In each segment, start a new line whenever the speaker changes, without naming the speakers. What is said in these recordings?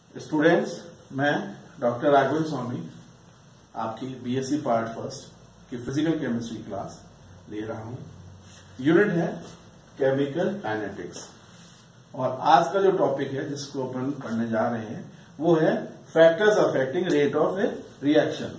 Students, मैं doctor Raghvendra Swami आपकी BSc part first की फिजिकल केमिस्ट्री क्लास ले रहा हूं। यूनिट है केमिकल काइनेटिक्स और आज का जो टॉपिक है जिसको अपन पढ़ने जा रहे हैं वो है factors affecting rate of a reaction.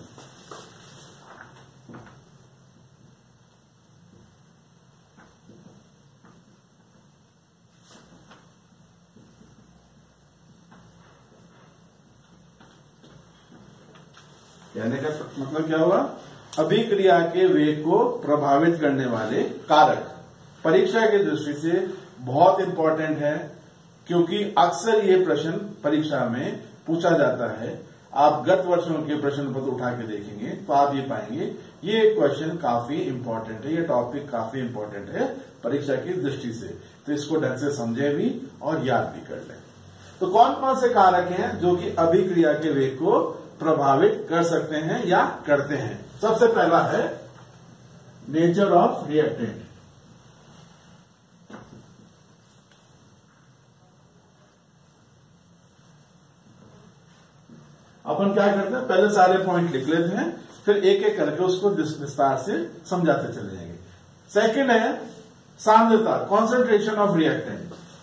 कहने का मतलब क्या हुआ? अभिक्रिया के वेग को प्रभावित करने वाले कारक परीक्षा की दृष्टि से बहुत इंपॉर्टेंट है, क्योंकि अक्सर ये प्रश्न परीक्षा में पूछा जाता है। आप गत वर्षों के प्रश्न पत्र उठा के देखेंगे तो आप ये पाएंगे ये क्वेश्चन काफी इंपॉर्टेंट है, ये टॉपिक काफी इंपॉर्टेंट है परीक्षा की दृष्टि से। तो इसको ढंग से समझे भी और याद भी कर लें। तो कौन कौन से कारक हैं जो कि अभिक्रिया के वेग को प्रभावित कर सकते हैं या करते हैं? सबसे पहला है नेचर ऑफ रिएक्टेंट। अपन क्या करते हैं, पहले सारे पॉइंट लिख लेते हैं, फिर एक एक करके उसको विस्तार से समझाते चले जाएंगे। सेकंड है सांद्रता, कॉन्सेंट्रेशन ऑफ रिएक्टेंट।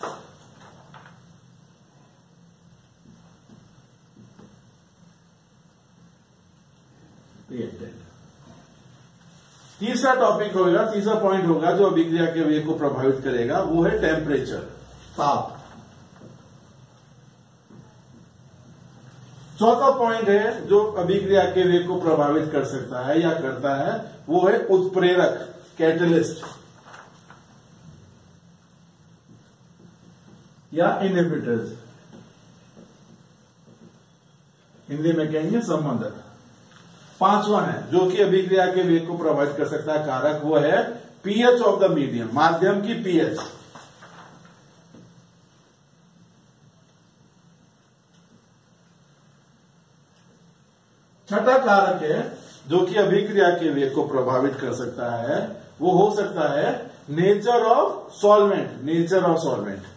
तीसरा टॉपिक होगा, तीसरा पॉइंट होगा जो अभिक्रिया के वेग को प्रभावित करेगा, वो है टेम्परेचर, ताप। चौथा पॉइंट है जो अभिक्रिया के वेग को प्रभावित कर सकता है या करता है, वो है उत्प्रेरक, कैटलिस्ट या इनहिबिटर्स, हिंदी में कहेंगे संबंधक। पांचवा है जो कि अभिक्रिया के वेग को प्रभावित कर सकता है कारक, वो है पीएच ऑफ द मीडियम, माध्यम की पीएच। छठा कारक है जो कि अभिक्रिया के वेग को प्रभावित कर सकता है, वो हो सकता है nature of solvent, nature of solvent.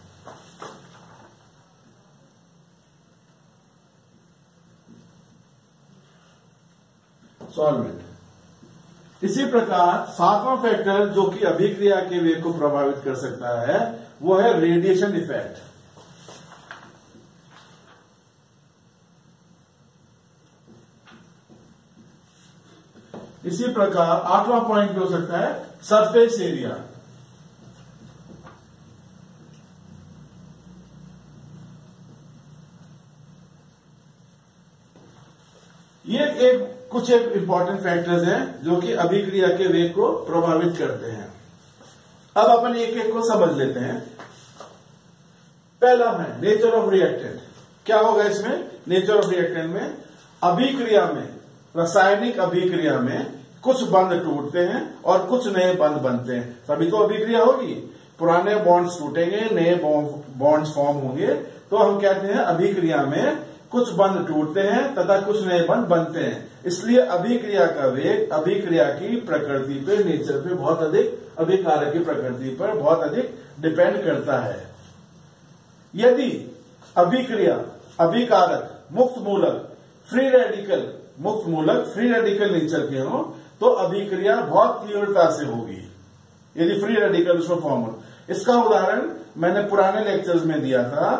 Solvent. इसी प्रकार सातवां फैक्टर जो कि अभिक्रिया के वेग को प्रभावित कर सकता है वो है रेडिएशन इफेक्ट। इसी प्रकार आठवां पॉइंट हो सकता है सरफेस एरिया। ये कुछ एक इंपॉर्टेंट फैक्टर्स हैं जो कि अभिक्रिया के वेग को प्रभावित करते हैं। अब अपन एक एक को समझ लेते हैं। पहला है नेचर ऑफ रिएक्टेंट। क्या होगा इसमें? नेचर ऑफ रिएक्टेंट में अभिक्रिया में, रासायनिक अभिक्रिया में कुछ बंध टूटते हैं और कुछ नए बंध बनते हैं। तभी तो अभिक्रिया होगी। पुराने बॉन्ड्स टूटेंगे, नए बॉन्ड्स फॉर्म होंगे, तो हम कहते हैं अभिक्रिया में कुछ बंध टूटते हैं तथा कुछ नए बंध बनते हैं। इसलिए अभिक्रिया का वेग अभिक्रिया की प्रकृति पे, नेचर पे बहुत अधिक, अभिकारक की प्रकृति पर बहुत अधिक डिपेंड करता है। यदि अभिक्रिया, अभिकारक मुक्त मूलक, फ्री रेडिकल, मुक्त मूलक फ्री रेडिकल नेचर के हो तो अभिक्रिया बहुत तीव्रता से होगी, यदि फ्री रेडिकल उसमें फॉर्म हो। इसका उदाहरण मैंने पुराने लेक्चर्स में दिया था।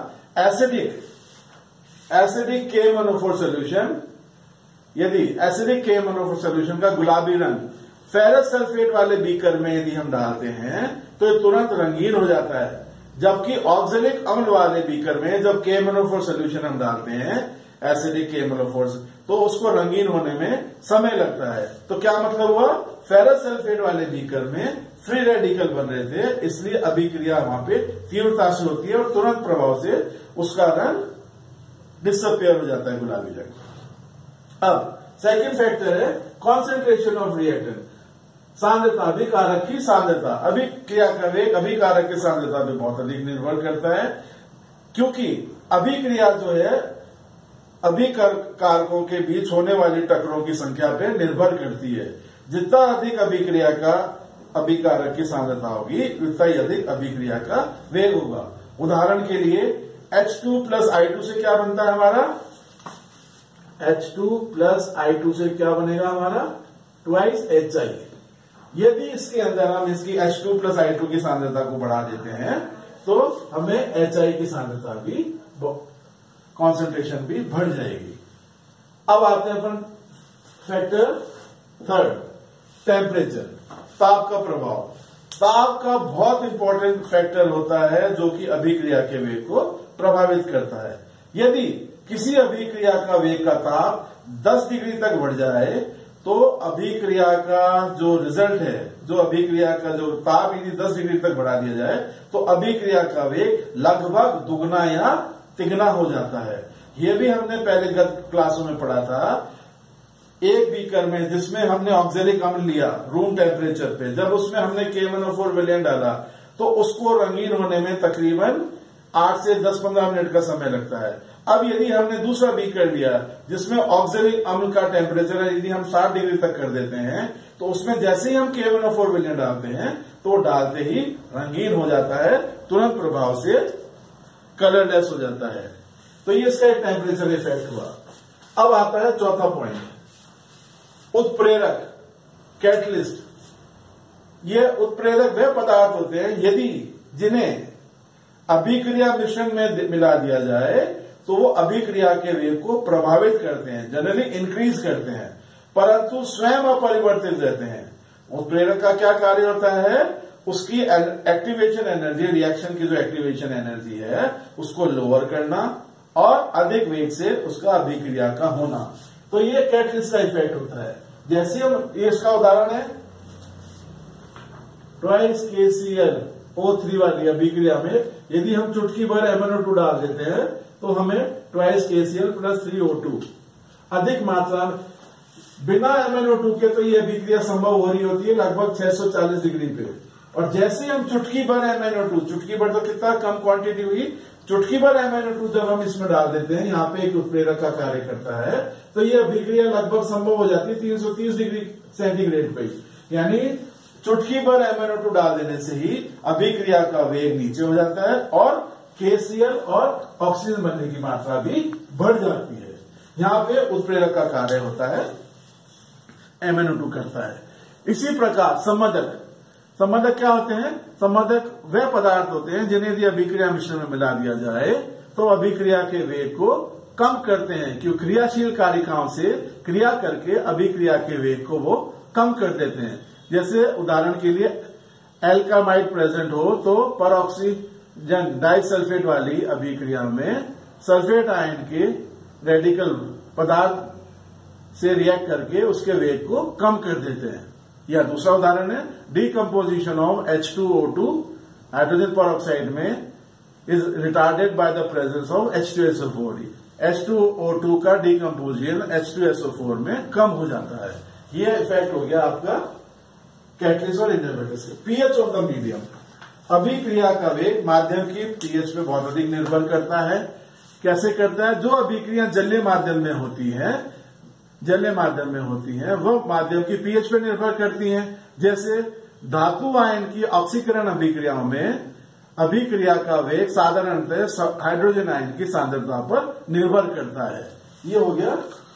एसिडिक KMnO4 सोल्यूशन, यदि एसिडिक KMnO4 सोल्यूशन का गुलाबी रंग फेरस सल्फेट वाले बीकर में यदि हम डालते हैं तो ये तुरंत रंगीन हो जाता है, जबकि ऑक्जेलिक अम्ल वाले बीकर में जब KMnO4 सोल्यूशन हम डालते हैं, एसिडिक KMnO4, तो उसको रंगीन होने में समय लगता है। तो क्या मतलब हुआ? फेरस सल्फेट वाले बीकर में फ्री रेडिकल बन रहे थे, इसलिए अभिक्रिया वहां पे तीव्रता से होती है और तुरंत प्रभाव से उसका रंग डिसअपियर हो जाता है, गुलाबी रंग। अब सेकंड फैक्टर है कॉन्सेंट्रेशन ऑफ रिएक्टेंट, सांद्रता, अभिकारक की सांद्रता। अभिक्रिया का वेग अभिकारक की सांद्रता पे बहुत अधिक निर्भर करता है, क्योंकि अभिक्रिया जो है अभिकारकों के बीच होने वाली टक्करों की संख्या पे निर्भर करती है। जितना अधिक अभिक्रिया का अभिकारक की सांद्रता होगी उतना ही अधिक अभिक्रिया का वेग होगा। उदाहरण के लिए H2 प्लस I2 से क्या बनता है हमारा, H2 प्लस I2 से क्या बनेगा हमारा, ट्वाइस HI। यदि इसके अंदर हम इसकी H2 प्लस I2 की सांद्रता को बढ़ा देते हैं तो हमें HI की सांद्रता भी, कॉन्सेंट्रेशन भी बढ़ जाएगी। अब आते हैं अपन फैक्टर थर्ड, टेम्परेचर, ताप का प्रभाव। ताप का बहुत इंपॉर्टेंट फैक्टर होता है जो कि अभिक्रिया के वेग को प्रभावित करता है। यदि किसी अभिक्रिया का वेग का ताप 10 डिग्री तक बढ़ जाए तो अभिक्रिया का जो रिजल्ट है, जो अभिक्रिया का जो ताप यदि 10 डिग्री तक बढ़ा दिया जाए तो अभिक्रिया का वेग लगभग दुगना या तिगुना हो जाता है। यह भी हमने पहले गत क्लासों में पढ़ा था। एक बीकर में जिसमें हमने ऑक्जेलिक अम्ल लिया रूम टेम्परेचर पे, जब उसमें हमने K1O4 विलयन डाला तो उसको रंगीन होने में तकरीबन 8 से 10-15 मिनट का समय लगता है। अब यदि हमने दूसरा बीकर लिया जिसमें ऑक्जेलिक अम्ल का टेम्परेचर यदि हम 60 डिग्री तक कर देते हैं तो उसमें जैसे ही हम K1O4 विलयन डालते हैं तो डालते ही रंगीन हो जाता है, तुरंत प्रभाव से कलरलेस हो जाता है। तो ये इसका एक टेम्परेचर इफेक्ट हुआ। अब आता है चौथा पॉइंट, उत्प्रेरक, कैटलिस्ट। ये उत्प्रेरक वे पदार्थ होते हैं यदि जिन्हें अभिक्रिया मिश्रण में मिला दिया जाए तो वो अभिक्रिया के वेग को प्रभावित करते हैं, जनरली इंक्रीज करते हैं, परंतु स्वयं अपरिवर्तित रहते हैं। उत्प्रेरक का क्या कार्य होता है, उसकी एक्टिवेशन एनर्जी, रिएक्शन की जो एक्टिवेशन एनर्जी है उसको लोअर करना और अधिक वेग से उसका अभिक्रिया का होना। तो ये कैटलिस्ट का इफेक्ट होता है। जैसे हम, ये इसका उदाहरण है ट्वाइस KClO3 वाली अभिक्रिया में यदि हम चुटकी भर MnO2 डाल देते हैं तो हमें ट्वाइस KCl प्लस 3O2 अधिक मात्रा में, बिना MnO2 के तो ये अभिक्रिया संभव हो रही होती है लगभग 640 डिग्री पे, और जैसे हम चुटकी भर MnO2, चुटकी भर तो कितना कम क्वांटिटी हुई, चुटकी भर MnO2 जब हम इसमें डाल देते हैं, यहाँ पे एक उत्प्रेरक का कार्य करता है, तो ये अभिक्रिया लगभग संभव हो जाती है 330 डिग्री सेंटीग्रेड पे। यानी चुटकी भर MnO2 डाल देने से ही अभिक्रिया का वेग नीचे हो जाता है और KCl और ऑक्सीजन बनने की मात्रा भी बढ़ जाती है। यहाँ पे उत्प्रेरक का कार्य होता है, MnO2 करता है। इसी प्रकार संमोदक, संमोदक क्या होते हैं, संमोदक वे पदार्थ होते हैं जिन्हें यदि अभिक्रिया मिश्रण में मिला दिया जाए तो अभिक्रिया के वेग को कम करते हैं, क्यों, क्रियाशील कारिकाओं से क्रिया करके अभिक्रिया के वेग को वो कम कर देते हैं। जैसे उदाहरण के लिए एल्कामाइड प्रेजेंट हो तो परऑक्सीजन डाइसल्फेट वाली अभिक्रिया में सल्फेट आयन के रेडिकल पदार्थ से रिएक्ट करके उसके वेग को कम कर देते हैं। या दूसरा उदाहरण है decomposition of H2O2 hydrogen peroxide में is retarded by the presence of H2SO4। H2O2 का डीकम्पोजिशन H2SO4 में कम हो जाता है। यह इफेक्ट हो गया आपका कैटलिस्ट और इनहिबिटर्स के। पीएच ऑफ द मीडियम, अभिक्रिया का वेग माध्यम की पीएच पे बहुत अधिक निर्भर करता है। कैसे करता है, जो अभिक्रिया जलीय माध्यम में होती है, जलीय माध्यम में होती है वो माध्यम की पीएच पे निर्भर करती हैं। जैसे धातु आयन की ऑक्सीकरण अभिक्रियाओं में अभिक्रिया का वेग साधारणतः हाइड्रोजन आयन की सांद्रता पर निर्भर करता है। ये हो गया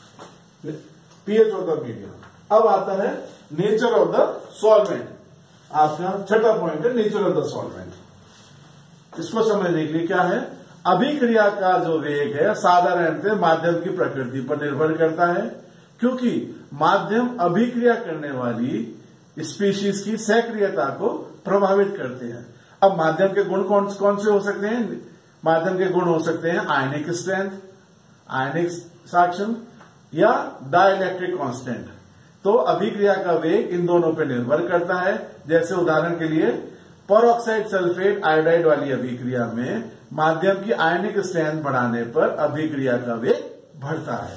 पीएच ऑफ द मीडियम। अब आता है नेचर ऑफ द सॉल्वेंट। आपका छठा पॉइंट है नेचर ऑफ द सॉल्वेंट। इसको समझने के लिए क्या है, अभिक्रिया का जो वेग है साधारणतः माध्यम की प्रकृति पर निर्भर करता है, क्योंकि माध्यम अभिक्रिया करने वाली स्पीशीज की सक्रियता को प्रभावित करते हैं। अब माध्यम के गुण कौन कौन से हो सकते हैं, माध्यम के गुण हो सकते हैं आयनिक स्ट्रेंथ, आयनिक साक्ष्य या डाइलेक्ट्रिक कांस्टेंट। तो अभिक्रिया का वेग इन दोनों पर निर्भर करता है। जैसे उदाहरण के लिए परऑक्साइड सल्फेट आयोडाइड वाली अभिक्रिया में माध्यम की आयनिक स्ट्रेंथ बढ़ाने पर अभिक्रिया का वेग बढ़ता है।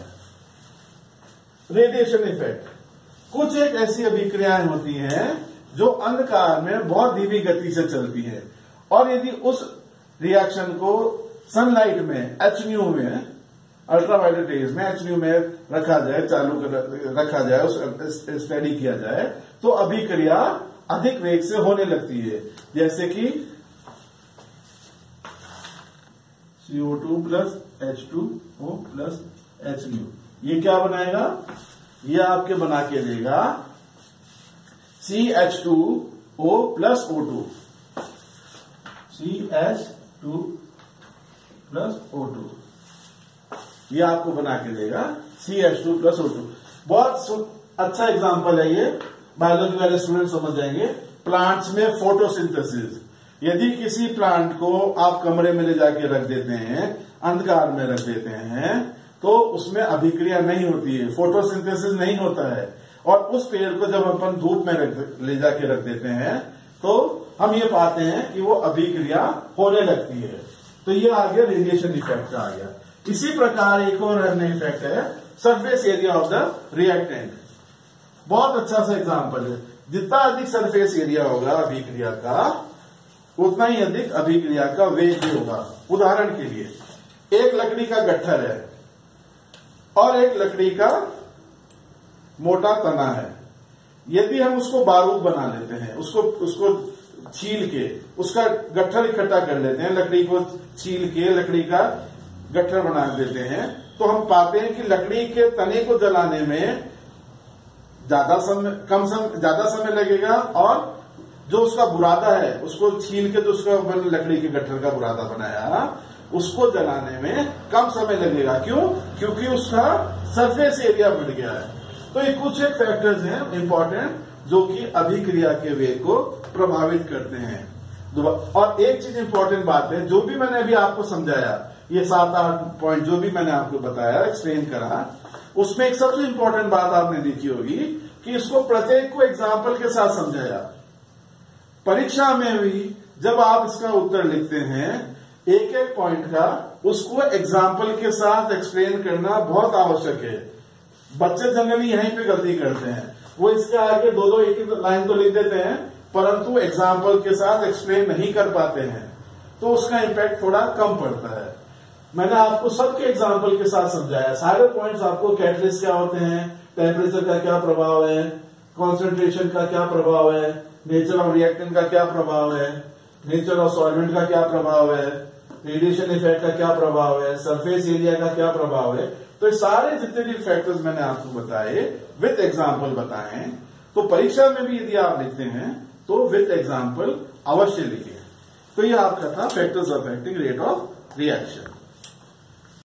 रेडिएशन इफेक्ट, कुछ एक ऐसी अभिक्रियाएं होती हैं जो अंधकार में बहुत धीमी गति से चलती है, और यदि उस रिएक्शन को सनलाइट में HNU में, अल्ट्रावायलेट रेज में HNU में रखा जाए, चालू रखा जाए, उस स्टडी किया जाए तो अभिक्रिया अधिक वेग से होने लगती है। जैसे कि CO2 plus H2O plus HNO। ये क्या बनाएगा? ये आपके बना के देगा CH2O plus O2, CH2 plus O2, ये आपको बना के देगा CH2 प्लस O2। बहुत अच्छा एग्जांपल है ये, बायोलॉजी वाले स्टूडेंट समझ जाएंगे। प्लांट्स में फोटोसिंथेसिस, यदि किसी प्लांट को आप कमरे में ले जाके रख देते हैं, अंधकार में रख देते हैं, तो उसमें अभिक्रिया नहीं होती है, फोटोसिंथेसिस नहीं होता है। और उस पेड़ को जब अपन धूप में ले जाके रख देते हैं तो हम ये पाते हैं कि वो अभिक्रिया होने लगती है। तो ये आ गया रेडिएशन इफेक्ट आ गया। इसी प्रकार एक और अन्य इफेक्ट है surface area of the reactant. बहुत अच्छा सा एग्जांपल है, जितना अधिक सरफेस एरिया होगा अभिक्रिया का, उतना ही अधिक अभिक्रिया का वेग भी होगा। उदाहरण के लिए एक लकड़ी का गट्ठर है और एक लकड़ी का मोटा तना है। यदि हम उसको बारूद बना लेते हैं, उसको छील के उसका गट्ठर इकट्ठा कर लेते हैं, लकड़ी को छील के लकड़ी का गट्ठर बना देते हैं, तो हम पाते हैं कि लकड़ी के तने को जलाने में ज्यादा समय लगेगा, और जो उसका बुरादा है उसको छील के जो उसका लकड़ी के गट्ठर का बुरादा बनाया उसको जलाने में कम समय लगेगा। क्यों? क्योंकि उसका सरफेस एरिया बढ़ गया है। तो ये कुछ एक फैक्टर्स हैं इंपॉर्टेंट जो कि अभिक्रिया के वेग को प्रभावित करते हैं। और एक चीज इंपॉर्टेंट बात है, जो भी मैंने अभी आपको समझाया, ये 7-8 पॉइंट जो भी मैंने आपको बताया, एक्सप्लेन करा, उसमें एक सबसे इंपॉर्टेंट बात आपने देखी होगी कि इसको प्रत्येक को एग्जाम्पल के साथ समझाया। परीक्षा में भी जब आप इसका उत्तर लिखते हैं, एक एक पॉइंट का उसको एग्जाम्पल के साथ एक्सप्लेन करना बहुत आवश्यक है। बच्चे जनरली यहीं पे गलती करते हैं, वो इसके आगे दो एक लाइन तो लिख देते हैं, परंतु एग्जाम्पल के साथ एक्सप्लेन नहीं कर पाते हैं, तो उसका इम्पैक्ट थोड़ा कम पड़ता है। मैंने आपको सबके एग्जाम्पल के साथ समझाया, सारे पॉइंट्स आपको कैटलिस्ट क्या होते हैं, टेम्परेचर का क्या प्रभाव है, कॉन्सेंट्रेशन का क्या प्रभाव है, नेचर ऑफ रिएक्टेंट का क्या प्रभाव है, नेचर ऑफ सॉल्वेंट का क्या प्रभाव है, रेडिएशन इफेक्ट का क्या प्रभाव है, सरफेस एरिया का क्या प्रभाव है। तो सारे जितने भी फैक्टर्स मैंने आपको बताए विथ एग्जाम्पल बताए, तो परीक्षा में भी यदि आप लिखते हैं तो विथ एग्जाम्पल अवश्य लिखिए। तो ये आपका था factors affecting rate of reaction.